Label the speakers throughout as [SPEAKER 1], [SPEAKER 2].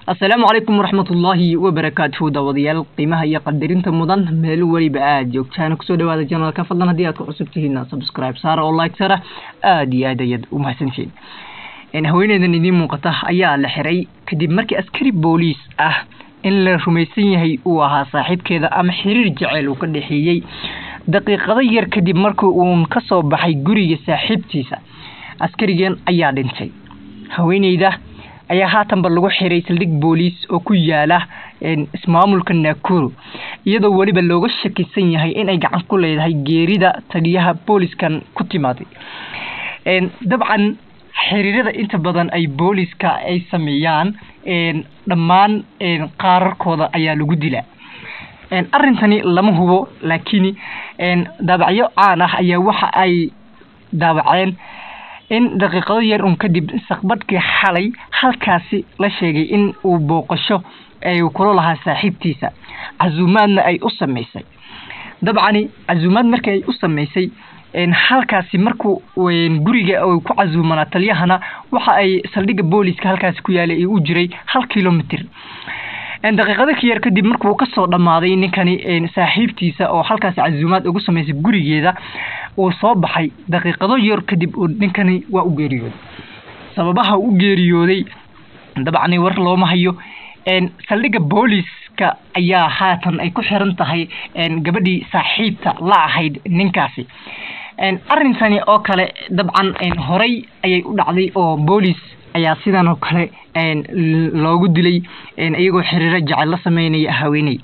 [SPEAKER 1] السلام عليكم ورحمة الله وبركاته داوديال قيمها هي قدرينتا مدن مeel waliba aad joogtaan ku soo dhawaada channelka fadlan hadii aad ku cusubtihiin subscribe saar oo like saar aad iyo aad u mahadsantiin haweeneydan idin muuqata ayaa la xiray kadib markii askari booliis ah in la rumaysan yahay uu ahaa saaxiibkeeda ama xiriir jacayl uu ka dhaxeeyay daqiiqado yar kadib markii uu ka soo baxay guriga saaxiibtiisa askarigan ayaa dhintay haweeneyda ayaa haatanba lagu xiray saldhig booliis oo ku yaala ismaamulka Nakuru iyadoo waliba looga shakisan yahay in ay gacan ku leedahay geerida taliyaha booliskan ku timaaday dabcan xiriirada inta badan ay booliska ay sameeyaan dhammaan qaararkooda ayaa lagu dilaa arrintani lama hubo laakiin daabacyo caan ah ayaa waxa ay daabaceen in daqiiqado yar kadib saqbadkii xalay halkaasi la sheegay in uu booqasho ay kula lahaa saaxiibtiisa azuumaadna ay u sameysay dabcan azuumaad markii ay u sameysay halkaasi markuu guriga oo ku azuumana taliyahana waxa ay saldhiga booliska halkaasi ku yaalay u jiray 1 kilomitir daqiiqado yar kadib markuu ka soo dhamaaday ninkani saaxiibtiisa oo halkaas azuumaad ugu sameysay gurigeeda oo soo baxay daqiiqado yar kadib ninkani waa u geeriyooday sababaha uu geeriyooday dabcan war looma hayo saldhiga booliska ayaa haatan ay ku xiran tahay gabadhii saaxiibta la ahayd ninkaasi arrintani oo kale dabcan horay ayay u dhacday oo boolis ayaa sidan oo kale loogu dilay iyagoo xiriir jacayl la sameynaya haweeney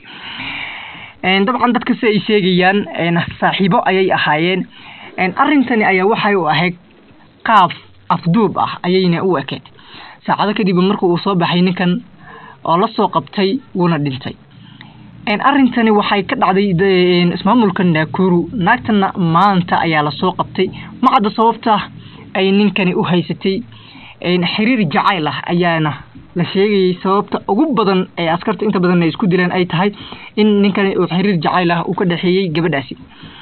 [SPEAKER 1] dabcan dadka ay sheegayaan saaxiibo ayay ahaayeen arrintani ayaa waxay u ahayd qaab afduub ah ayayna u ekeed saacado kadib markii uu soo baxay ninkan oo la soo qabtay wuuna dhintay arrintani waxay ka dhacday ismaamulka Nakuru naagtana maanta ayaa la soo qabtay macada sababta ay ninkani u haysatay xiriir jacayl ah ayaana la sheegay sababta ugu badan ee askarta inta badan ay isku dileen ay tahay in ninkani uu xiriir jacayl ah uu ka dhaxeeyay gabadhaasi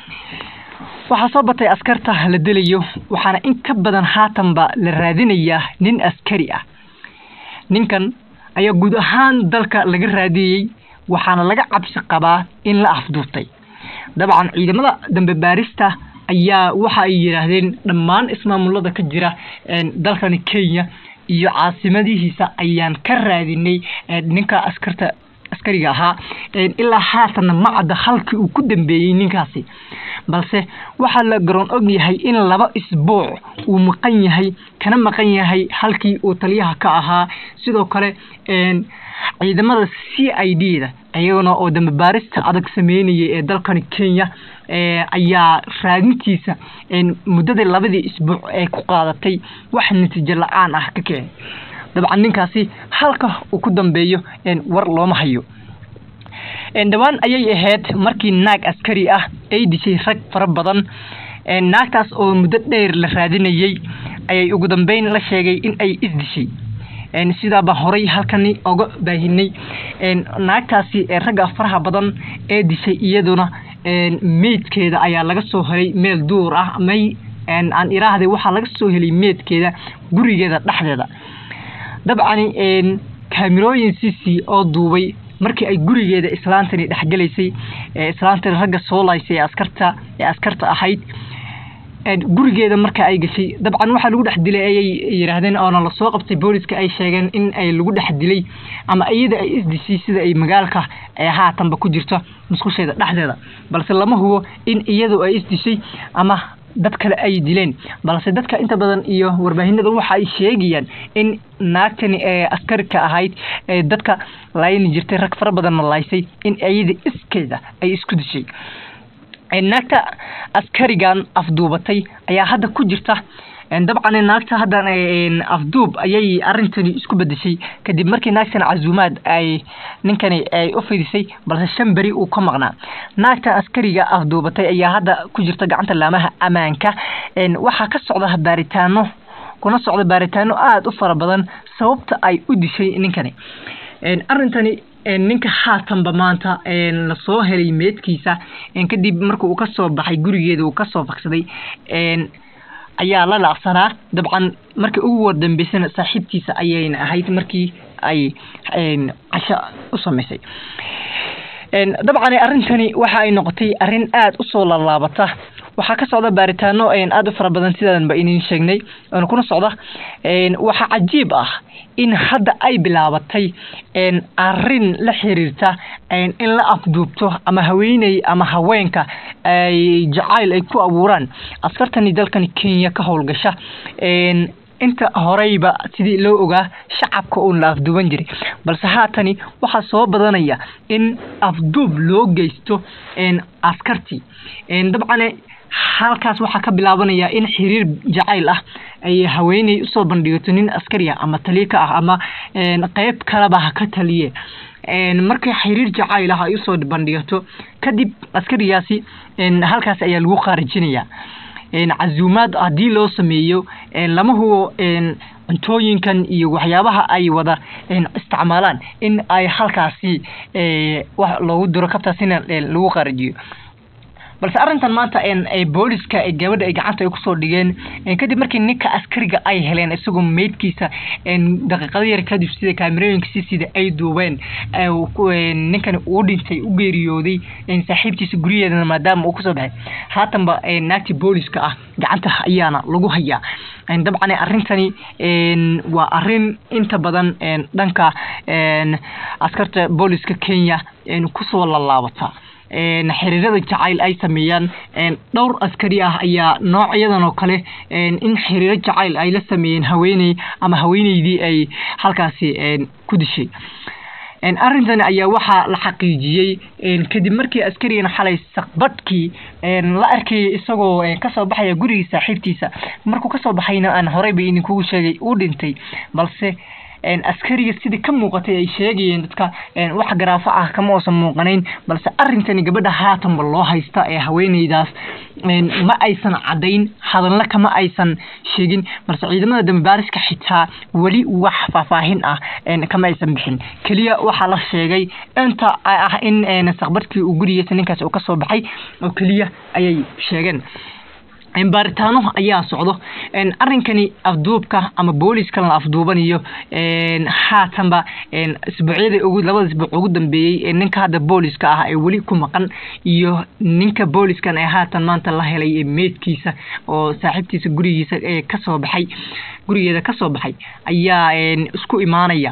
[SPEAKER 1] waxa soo batay askarta la dilayo waxaana in ka badan haatanba la raadinayaa nin askari ah ninkan ayaa guud ahaan dalka laga raadiyay waxaana laga cabsi qabaa in la afduubtay dabcan ciidamada dambe baarista ayaa waxa ay yiraahdeen dhammaan ismaamulada ka jira dalkan Kenya iyo caasimadihiisa ayaan ka raadinay ninka askariga ahaa ilaa haatan macada halkii uu ku dambeeyay ninkaasi balse waxa la garoon og yahay in 2 isbuuc uu maqan yahay kana maqan yahay halkii uu taliyaha ka ahaa sidoo kale ciidamada CID-da ayaguna oo dambe baarista adag sameynayay ee dalkan Kenya ayaa raadintiisa muddada 2 isbuuc ee ku qaadatay wax natiijo la'aan ah ka keenay dabcan ninkaasi halka uu ku dambeeyo war looma hayo dhawaan ayay ahayd markii naag askari ah ay dishay rag fara badan naagtaas oo muddo dheer la raadinayay ayay ugu dambeyn la sheegay in ay isdishay sidaaba horay halkani uga baahinay naagtaasi ragga faraha badan ee dishay iyaduna meedkeeda ayaa laga soo helay meel duur ah may aan iraahday waxa laga soo helay meedkeeda gurigeeda dhaxdeeda dabcan kaamirooyin CC oo duubay markii ay gurigeeda islaantani dhaxgalaysay islaantani ragga soo laysay askarta ahayd gurigeeda marka ay gashay dabcan waxa lagu dhaxdilay ayay yiraahdeen oo la soo qabtay booliska ay sheegeen in ay lagu dhaxdilay ama iyada ay isdisay sida ay magaalka ay haatanba ku jirto musqusheeda dhaxdeeda balse lama hubo in iyadu ay isdisay ama dad kale ay dileen balse dadka inta badan iyo warbaahinada waxa ay sheegayaan in naagtani askarka ahayd dadka laayni jirtay rag fara badan laysay in iyada iskeeda ay isku dishay naagta askarigan afduubatay ayaa hadda ku jirta dabcan naagta hadda afduub ayay arintani isku bedeshay kadib markii naagtan azuumaad ay ninkani ay u fidisay balse 5 bari uu ka maqnaa naagta askariga afduubatay ayaa hadda ku jirta gacanta laamaha amaanka waxa ka socda baaritaano aad u fara badan sababta ay u dishay ninkani arintani ninka haatanba maanta la soo helay meedkiisa kadib markii uu ka soo baxay gurigeeda uu ka soo faqsaday ayaa la laaqsanaa dabcan markii ugu wardambeysana saaxiibtiisa ayayna ahayd markii ay casho u samaysay dabcan arrintani waxa ay noqotay arrin aad u soo laabata waxaa ka socda baaritaano aad u fara badan sidaan ba idin sheegnay oo kuna socda waxa cajiib ah in hadda ay bilaabatay arrin la xiriirta in la afduubto ama haweeney ama haweenka ay jacayl ay ku abuuraan askartani dalkan Kenya ka howlgasha inta horeyba sidii loo ogaa shacabka uu la afduuban jiray balse haatani waxa soo badanaya in afduub loo geysto askarti dabcan halkaas waxa ka bilaabanaya in xiriir jacayl ah ay haweeney soo bandhigato nin askari ah ama taliye ah ama qayb kale ba ka taliye markay xiriir jacayl ah ay soo bandhigato kadib askarigaasi halkaas ayaa lagu qaarijinaya عزومات عدي لو سميو لما هو cuntooyinkan iyo waxyaabaha ay wada isticmaalaan in ay halkaasi wax loogu diro kabtaasina lagu qarajiyo balse arintan maanta ay booliska ay gabadha ay gacanta ay ku soo dhigeen kadib markii ninka askariga ay heleen isagoo meedkiisa daqiiqado yar kadib sida kaamirooyinka sida ay duubeen ninkan uu dhintay u geeriyooday saaxiibtiisa gurigeeda maadaama uu ku soo baxay haatanba naagti booliska ah gacanta ayaana lagu hayaa dabcan arintani waa arin inta badan dhanka askarta booliska Kenya ku soo laabata xiriirada jacayl ay sameeyaan dhowr askari ah ayaa noocyadan oo kale in xiriir jacayl ay la sameeyeen haweeney ama haweeneydii ay halkaasi ku dishay arrintan ayaa waxa la xaqiijiyay kadib markii askarigan xalay saqbadkii la arkay isagoo ka soo baxaya guriga saaxiibtiisa markuu ka soo baxayna aan horey bay idinku sheegay uu dhintay balse askariga sidii ka muuqatay ay sheegayeen dadka wax garaafa ah kama oosan muuqanayn balse arrintani gabadha haatanba loo haysta ee haweeneydaas ma aysan cadayn hadalna kama aysan sheegin balse ciidamada dambaariska xitaa wali wax faahfaahin ah kama aysan bixin kaliya waxa la sheegay inta ah in saqbarkii uu gurigiisa ninkaas uu ka soo baxay oo kaliya ayay sheegeen baaritaano ayaa socdo arrinkani afduubka ama booliska la afduubanayo haatanba isbuucyada ugu labada isbuuc ugu dambeeyay ninka hadda booliska ah ay wali ku maqan iyo ninka booliskan ay haatan maanta la helay meedkiisa oo saaxiibtiisa gurigiisa ka soo baxay gurigeeda ka soo baxay ayaa isku imaanaya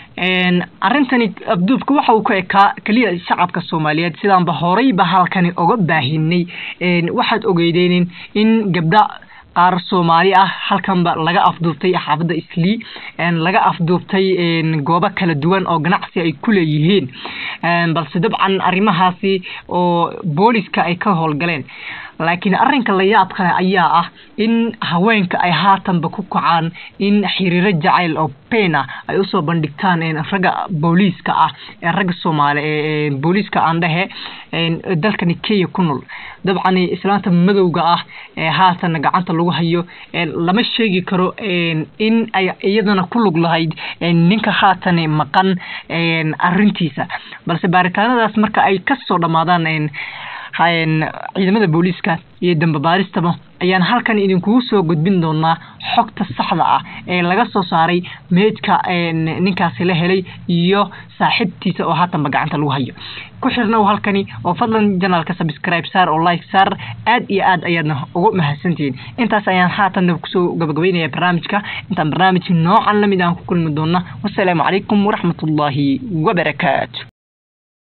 [SPEAKER 1] arrintani afduubka waxa uu ka ekaa kaliya shacabka Soomaaliyeed sidaanba horeyba halkani uga baahinay waxaad ogeydeen in gabdha qaar Soomaali ah halkanba laga afduubtay xaafada Islii laga afduubtay goobo kala duwan oo ganacsi ay ku leeyihiin balse dabcan arrimahaasi oo booliska ay ka howlgaleen laakiin arrinka la yaab kale ayaa ah in haweenka ay haatanba ku kacaan in xiriir jacayl oo peena ay u soo bandhigtaan raga booliska ah raga Soomaali ee booliska aan dhahe dalkan Kenya ku nool dabcan islaanta madowga ah haatan gacanta lagu hayo lama sheegi karo in ay iyadana ku lug lahayd ninka haatan maqan arrintiisa balse baaritaanadaas marka ay ka soo dhamaadaan ciidamada booliska iyo dambaaristaba ayaan halkan idinku soo gudbin doonaa xogta saxda ah ee laga soo saaray meedka ninkaasi la helay iyo saaxiibtiisa oo haatan gacanta lagu hayo ku xirnaa halkani oo fadlan channelka subscribe saar oo like saar aad iyo aad ayaadna ugu mahadsantiin intaas ayaan haatan ku soo gabagabeynaya barnaamijka inta barnaamij noocan la mid ah ku kulmi doona wassalaamu calaykum waraxmatullaahi wabarakaatuh